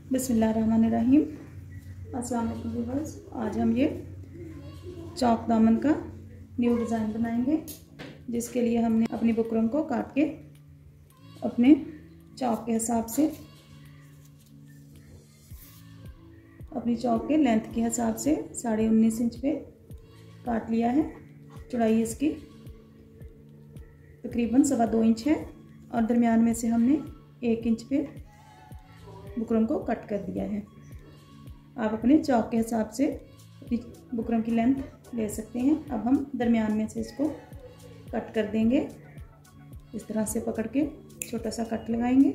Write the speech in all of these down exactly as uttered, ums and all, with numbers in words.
बिस्मिल्लाहिर्रहमानिर्रहीम। अस्सलाम वालेकुम व्यूअर्स। आज हम ये चौक दामन का न्यू डिज़ाइन बनाएंगे, जिसके लिए हमने अपनी बुकरम को काट के अपने चौक के हिसाब से, अपनी चौक के लेंथ के हिसाब से साढ़े उन्नीस इंच पे काट लिया है। चौड़ाई इसकी तकरीबन सवा दो इंच है और दरमियान में से हमने एक इंच पे बुकरम को कट कर दिया है। आप अपने चौक के हिसाब से अपनी बुकरम की लेंथ ले सकते हैं। अब हम दरमियान में से इसको कट कर देंगे। इस तरह से पकड़ के छोटा सा कट लगाएंगे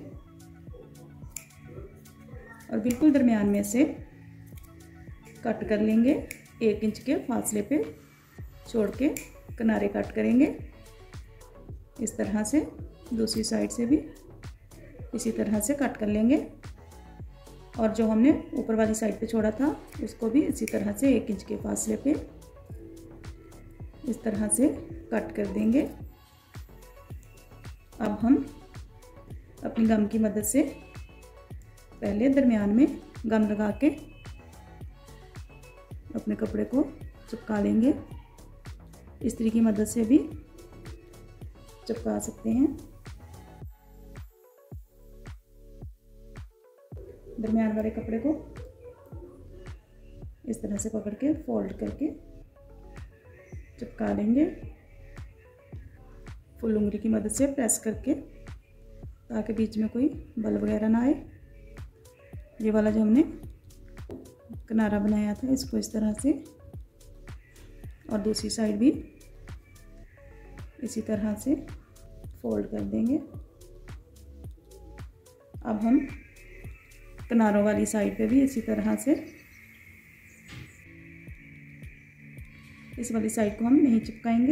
और बिल्कुल दरमियान में से कट कर लेंगे। एक इंच के फासले पे छोड़ के किनारे कट करेंगे। इस तरह से दूसरी साइड से भी इसी तरह से कट कर लेंगे और जो हमने ऊपर वाली साइड पे छोड़ा था उसको भी इसी तरह से एक इंच के फासले पे इस तरह से कट कर देंगे। अब हम अपनी गम की मदद से पहले दरमियान में गम लगा के अपने कपड़े को चिपका लेंगे। इस्त्री की मदद से भी चिपका सकते हैं। दरमियान वाले कपड़े को इस तरह से पकड़ के फोल्ड करके चिपका लेंगे, फुल उंगली की मदद से प्रेस करके, ताकि बीच में कोई बल वगैरह ना आए। ये वाला जो हमने किनारा बनाया था इसको इस तरह से और दूसरी साइड भी इसी तरह से फोल्ड कर देंगे। अब हम किनारों वाली साइड पे भी इसी तरह से, इस वाली साइड को हम नहीं चिपकाएंगे।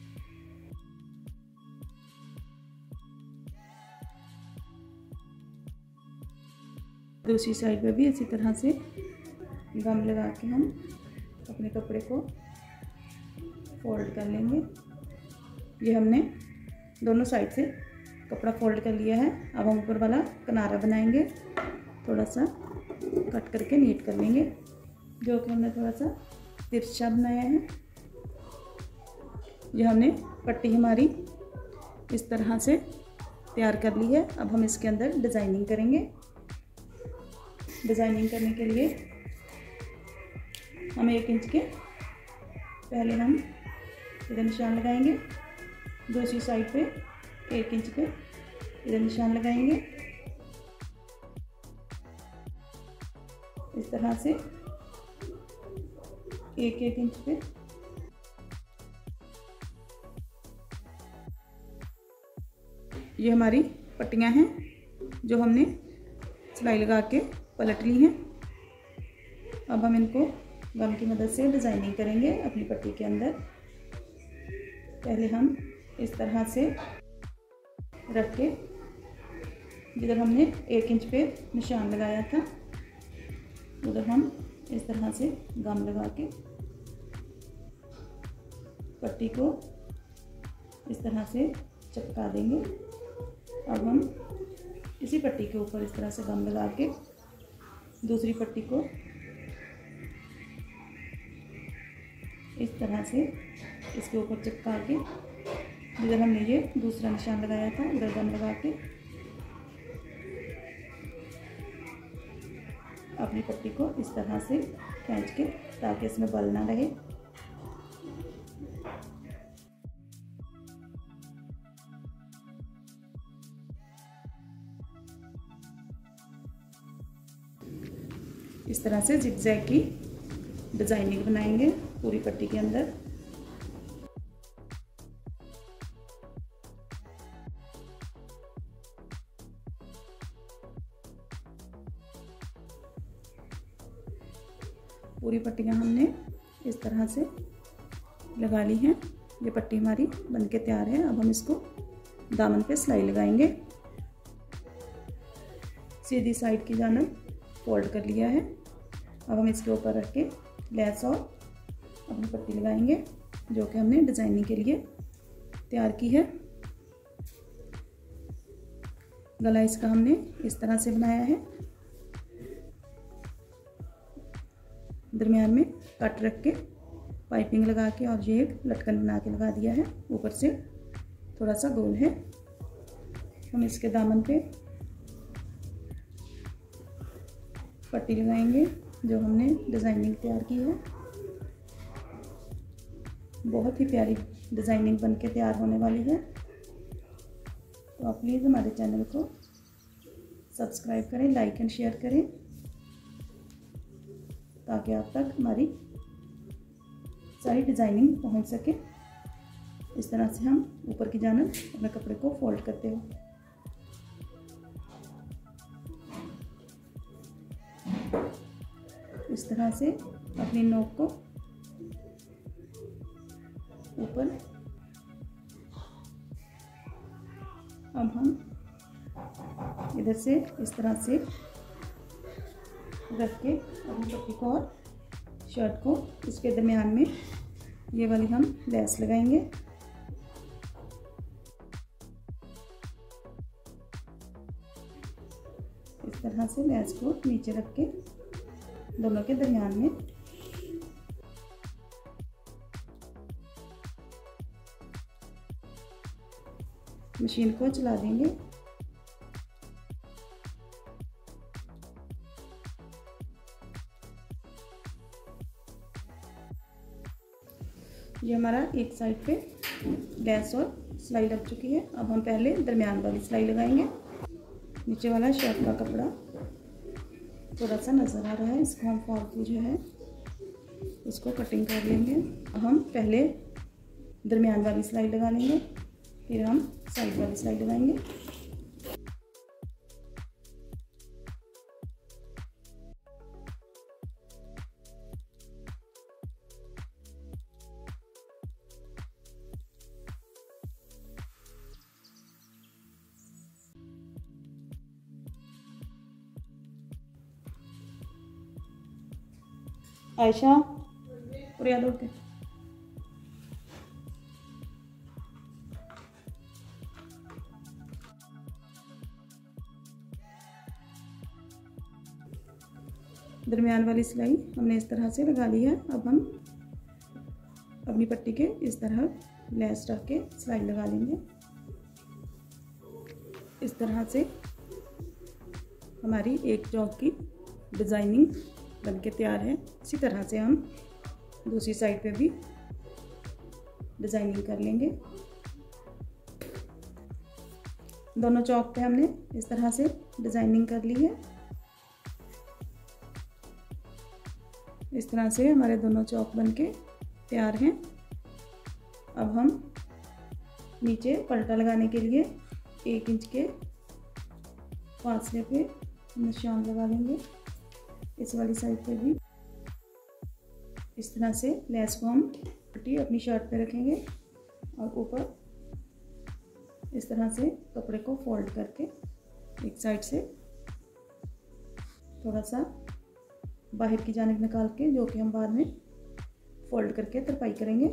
दूसरी साइड पे भी इसी तरह से गम लगा के हम अपने कपड़े को फोल्ड कर लेंगे। ये हमने दोनों साइड से कपड़ा फोल्ड कर लिया है। अब हम ऊपर वाला किनारा बनाएंगे। थोड़ा सा कट करके नीट कर लेंगे, जो कि हमने थोड़ा सा तिरछा बनाया है। ये हमने पट्टी हमारी इस तरह से तैयार कर ली है। अब हम इसके अंदर डिज़ाइनिंग करेंगे। डिज़ाइनिंग करने के लिए हम एक इंच के पहले हम इधर निशान लगाएंगे, दूसरी साइड पे एक इंच पे इधर निशान लगाएंगे। इस तरह से एक एक इंच पे ये हमारी पट्टियां हैं जो हमने सिलाई लगा के पलट ली हैं। अब हम इनको गम की मदद से डिज़ाइनिंग करेंगे अपनी पट्टी के अंदर। पहले हम इस तरह से रख के, जिधर हमने एक इंच पे निशान लगाया था उधर हम इस तरह से गम लगा के पट्टी को इस तरह से चिपका देंगे। अब हम इसी पट्टी के ऊपर इस तरह से गम लगा के दूसरी पट्टी को इस तरह से इसके ऊपर चिपका के, जिधर हमने ये दूसरा निशान लगाया था उधर गम लगा के अपनी पट्टी को इस तरह से खींच के, ताकि इसमें बल ना रहे। इस तरह से जिगजैग की डिज़ाइनिंग बनाएंगे पूरी पट्टी के अंदर। पूरी पट्टियाँ हमने इस तरह से लगा ली हैं। ये पट्टी हमारी बनके तैयार है। अब हम इसको दामन पे सिलाई लगाएंगे। सीधी साइड की जानिब फोल्ड कर लिया है। अब हम इसके ऊपर रख के लेस और अपनी पट्टी लगाएंगे, जो कि हमने डिज़ाइनिंग के लिए तैयार की है। गला इसका हमने इस तरह से बनाया है। दरमियान में कट रख के पाइपिंग लगा के और ये एक लटकन बना के लगा दिया है। ऊपर से थोड़ा सा गोल है। हम इसके दामन पे पट्टी लगाएंगे जो हमने डिज़ाइनिंग तैयार की है। बहुत ही प्यारी डिज़ाइनिंग बनके तैयार होने वाली है। तो आप प्लीज़ हमारे चैनल को सब्सक्राइब करें, लाइक एंड शेयर करें ताकि आप तक हमारी सारी डिज़ाइनिंग पहुंच सके। इस तरह से हम ऊपर की जानिब अपने कपड़े को फोल्ड करते हो। इस तरह से अपनी नोक को ऊपर। अब हम इधर से इस तरह से रख के अपनी पट्टी को और शर्ट को इसके दरमियान में ये वाली हम लेस लगाएंगे। इस तरह से लेस को नीचे रख के दोनों के दरमियान में मशीन को चला देंगे। ये हमारा एक साइड पे लेस और सिलाई लग चुकी है। अब हम पहले दरमियान वाली सिलाई लगाएंगे। नीचे वाला शर्ट का कपड़ा थोड़ा सा नज़र आ रहा है, इसको हम फालतू जो है इसको कटिंग कर लेंगे। हम पहले दरमियान वाली सिलाई लगा लेंगे, फिर हम साइड वाली सिलाई लगाएंगे। आयशा और याद उठ के दरमियान वाली सिलाई हमने इस तरह से लगा ली है। अब हम अपनी पट्टी के इस तरह लेस रख के सिलाई लगा लेंगे। इस तरह से हमारी एक जॉब की डिज़ाइनिंग बनके तैयार है। इसी तरह से हम दूसरी साइड पे भी डिज़ाइनिंग कर लेंगे। दोनों चौक पे हमने इस तरह से डिज़ाइनिंग कर ली है। इस तरह से हमारे दोनों चौक बनके तैयार हैं। अब हम नीचे पलटा लगाने के लिए एक इंच के फासले पे निशान लगा लेंगे। इस वाली साइड पे भी इस तरह से लेस को हम पट्टी अपनी शर्ट पे रखेंगे और ऊपर इस तरह से कपड़े को फोल्ड करके एक साइड से थोड़ा सा बाहर की जानिब निकाल के, जो कि हम बाद में फोल्ड करके तरपाई करेंगे।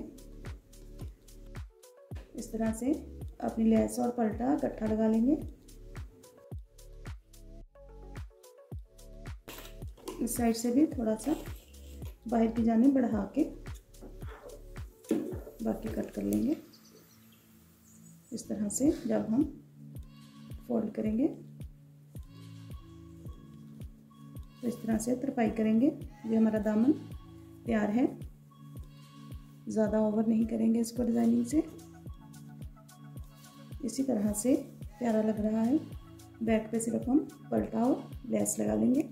इस तरह से अपनी लेस और पलटा इकट्ठा लगा लेंगे। इस साइड से भी थोड़ा सा बाहर की जानिब बढ़ा के बाकी कट कर लेंगे। इस तरह से जब हम फोल्ड करेंगे तो इस तरह से तरपाई करेंगे। ये हमारा दामन तैयार है। ज़्यादा ओवर नहीं करेंगे इसको डिज़ाइनिंग से। इसी तरह से प्यारा लग रहा है। बैक पे सिर्फ हम पलटा और लेस लगा लेंगे।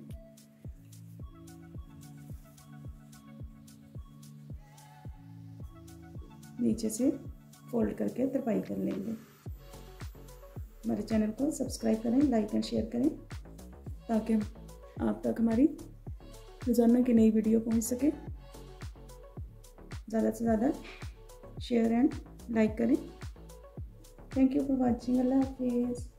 नीचे से फोल्ड करके तरपाई कर लेंगे। हमारे चैनल को सब्सक्राइब करें, लाइक एंड शेयर करें ताकि आप तक हमारी रोज़ाना की नई वीडियो पहुंच सके। ज़्यादा से ज़्यादा शेयर एंड लाइक करें। Thank you for watching. अल्लाह हाफिज़।